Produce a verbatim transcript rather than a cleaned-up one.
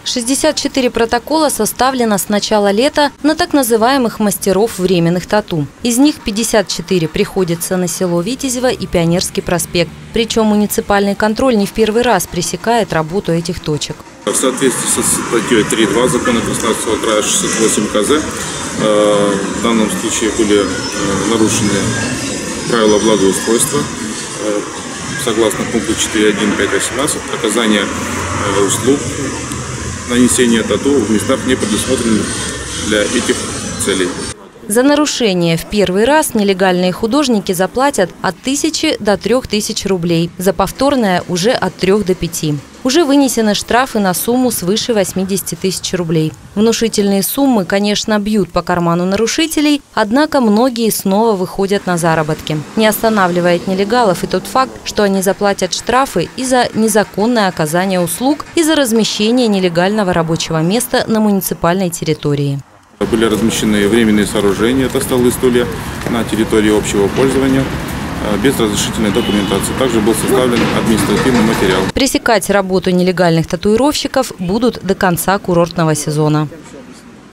шестьдесят четыре протокола составлено с начала лета на так называемых мастеров временных тату. Из них пятьдесят четыре приходится на село Витязево и Пионерский проспект. Причем муниципальный контроль не в первый раз пресекает работу этих точек. В соответствии со статьей три точка два закона Краснодарского края шестьсот восемь ка зэ в данном случае были нарушены правила благоустройства. Согласно пункту четыре точка один точка пять точка восемнадцать, оказание услуг нанесения тату в местах, не предусмотренных для этих целей. За нарушение в первый раз нелегальные художники заплатят от тысячи до трёх тысяч рублей, за повторное уже от трёх до пяти. Уже вынесены штрафы на сумму свыше восьмидесяти тысяч рублей. Внушительные суммы, конечно, бьют по карману нарушителей, однако многие снова выходят на заработки. Не останавливает нелегалов и тот факт, что они заплатят штрафы и за незаконное оказание услуг, и за размещение нелегального рабочего места на муниципальной территории. Были размещены временные сооружения, это столы и стулья, на территории общего пользования без разрешительной документации. Также был составлен административный материал. Пресекать работу нелегальных татуировщиков будут до конца курортного сезона.